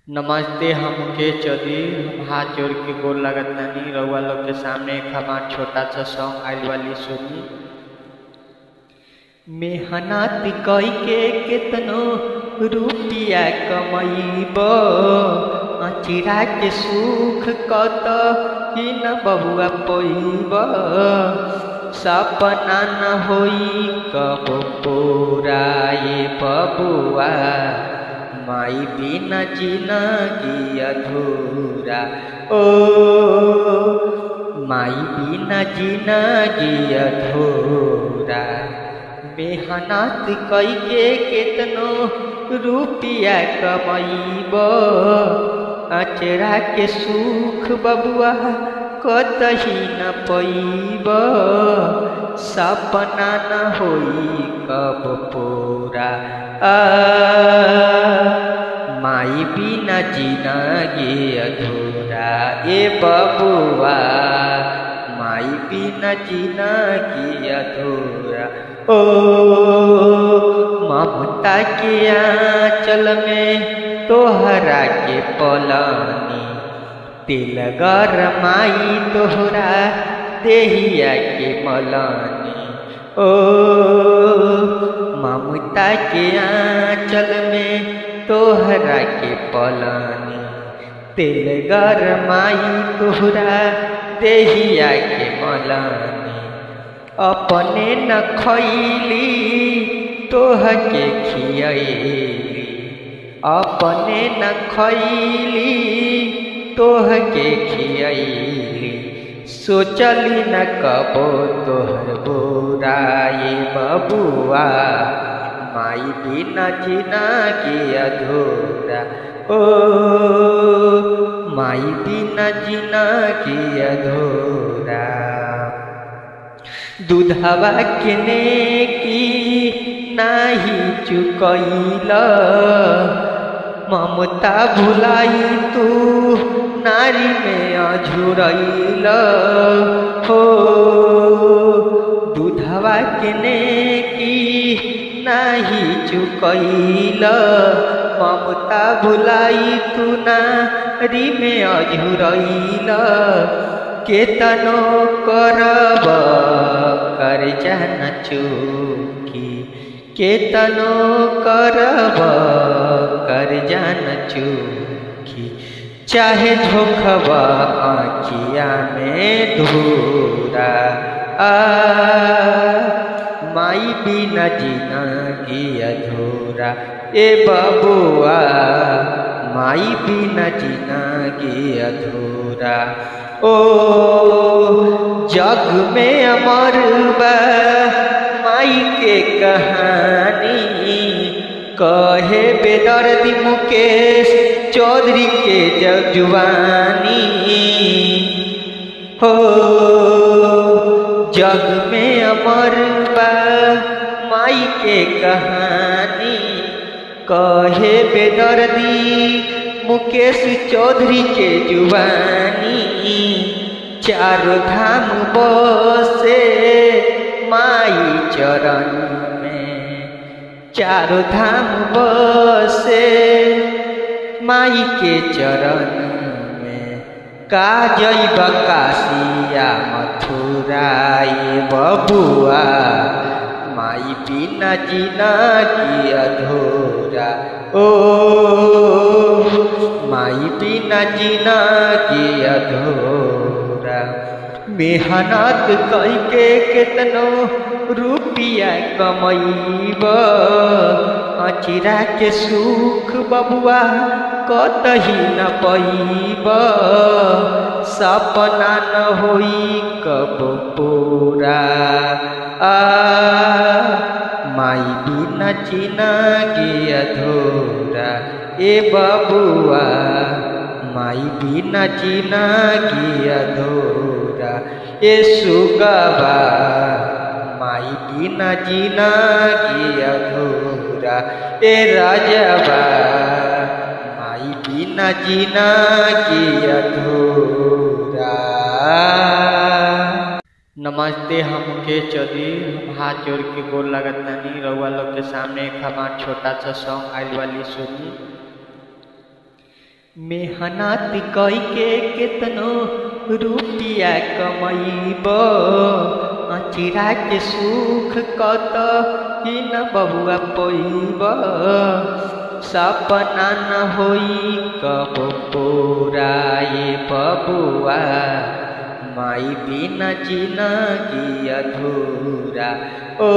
नमस्ते। हमके चौधरी हम हाथ जोड़ के गोर लगतानी रउआ लोग के सामने एक हमार छोटा सा सॉन्ग आइल वाली सुनी। मेहनत कई के केतनो रुपिया कमैब, अचिरा के सुख कत ही न बबुआ पैब। सपना न होई कब पूरा ये बबुआ, माई बिना जिंदगी अधूरा। ओ माई बिना जिंदगी अधूरा। मेहनत कई के केतनो रुपिया कमैब, अचरा के सुख बबुआ कतही न पैब। सपना न होई कब पूरा, माई बिना जिंदगी अधूरा। ए बबुआ माई बिना जिंदगी अधूरा। ओ ममता के आंचल में तोहरा के पलानी, तिल गरमाई तोहरा देहिया के मलानी। ओ ममता के आंचल में तोहरा के पलानी, तिल गरमाई तोहरा देहिया के मलानी। अपने न खैली तोह के खियैली, अपने न खैली तोह के खियैली। सोचली न कबो तोहर बुराई बबुआ, माई बिना जिंदगी अधूरा। ओ माई बिना जिंदगी अधूरा। दूधवा किने की नाही चुकैल, ममता भुलाई तू नारी में अझुरैल। हो दूधवा किने की नाही चुकैल, ममता भुलाई तू नारी में अझुरैल। केतनो करब कर्जा न चूकी, केतनो करब कर्जा न चूकी। चाहे झोंकबा आँखिया में धूरा, माई बिना जिंदगी अधूरा। ए बबुआ माई बिना जिंदगी अधूरा। ओ जग में अमर बा माई के कहानी, कहे बेदर्दी मुकेश चौधरी के जगजुबानी। हो जग में अमर बा माई के कहानी, कहे बेदर्दी मुकेश चौधरी के जुबानी। चारों धाम बसे माई चरण में, चारों धाम बसे माई के चरण में। का जइब काशिया मथुरा ये बबुआ, माई बिना जिंदगी अधूरा। ओ माई बिना जिंदगी अधूरा। मेहनत कई के केतनो रुपिया कमैब, अचिरा के सुख बबुआ कतही न पैब। सपना न होई कब पूरा, माई बिना जिंदगी अधूरा। ए बबुआ माई बिना जिंदगी अधूरा। ए सुगवा माई बिना जिंदगी अधूरा। ए राजवा माई बिना जिंदगी अधूरा। नमस्ते। हमके चौधरी हम हाथ जोड़ के गोर लगतानी रउआ लोग के सामने एक हमार छोटा सा सॉन्ग आइल वाली सुनी। मेहनत कई के केतनो रुपया कमैब चिरा के सुख कत ही न बबुआ पैब सपना न होई कब पूरा ये बबुआ माई बिना जिंदगी अधूरा ओ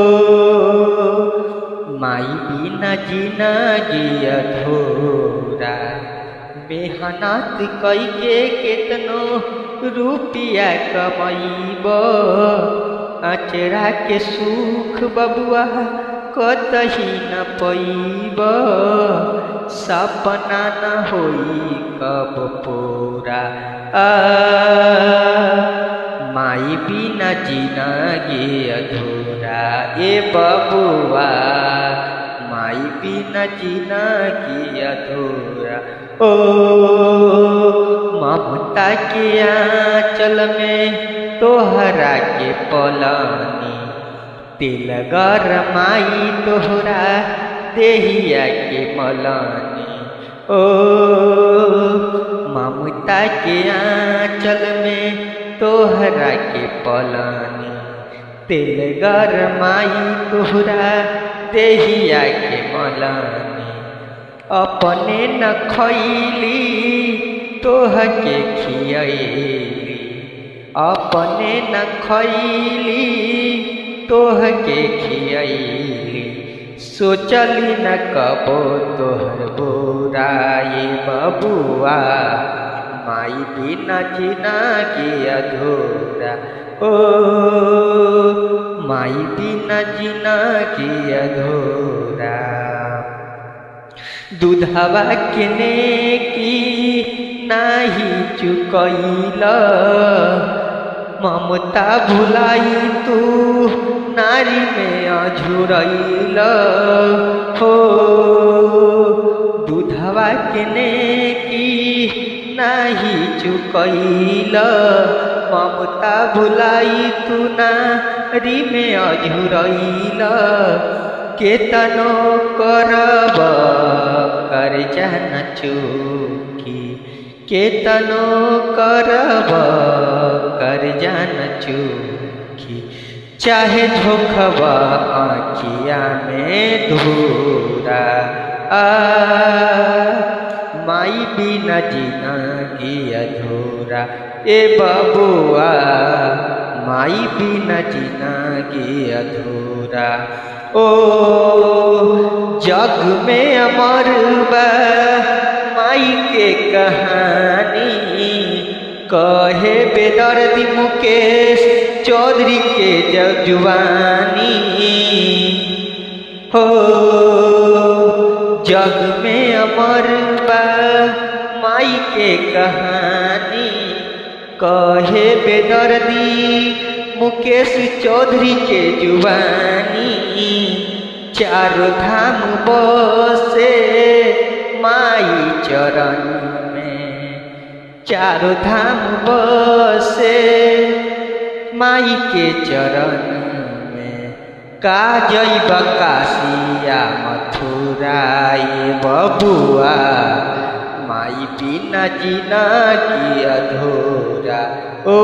माई बिना जिंदगी अधूरा मेहनत कई के केतनो रुपया कमैब अचरा के सुख बबुआ कतही न पैब सपना न होई कब पूरा माई बिना जिंदगी अधूरा ए बबुआ माई बिना जिंदगी अधूरा ओ ममता के आंचल में तोहरा के पलानी तिल गरमाई तोहरा देहिया के मलानी ओ ममता के आंचल में तोहरा के पलानी तिल गरमाई तोहरा देहिया के मलानी अपने न खैली तोह के खियैली अपने न खैली तोह के खियैली सोचली न कबो तोहर बुराई बबुआ माई बिना जिंदगी अधूरा ओ माई बिना जिंदगी अधूरा दूधवा किने की नाही चुकैल ममता भुलाई तू नारी में अझुरैल हो दूधवा किने की नाही चुकैल ममता भुलाई तू नारी में अझुरैल केतनो करब कर जान चूकी केतनो करब कर जान चूकी चाहे झोंकबा आँखिया में धूरा माई बिना जिंदगी अधूरा ए बबुआ माई बिना जिंदगी अधूरा ओ जग में अमर बा माई के कहानी कहे बेदर्दी मुकेश चौधरी के जगजुबानी हो जग में अमर बा माई के कहानी कहे बेदर्दी मुकेश चौधरी के जुबानी चारों धाम बसे माई चरण में चारों धाम बसे माई के चरण में का जैब काशिया मथुरा ये बबुआ माई बिना जिंदगी अधूरा ओ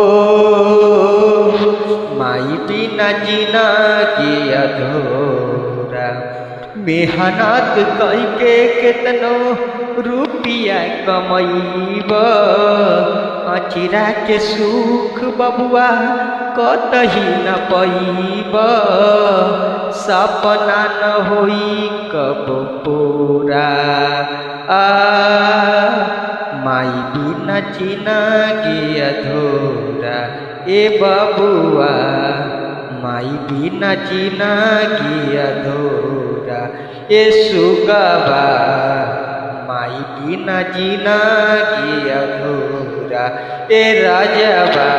माई बिना जिंदगी अधूरा मेहनत कई के केतनो रुपया कमैब अचिरा के सुख बबुआ कतही न पैब सपना न होई कब पूरा माई बिना जिंदगी अधूरा ए बबुआ माई बिना जिंदगी अधूरा ए सुगबा माई बिना जिंदगी अधूरा ए राजबा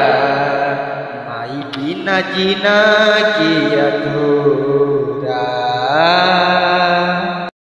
माई बिना जिंदगी अधूरा।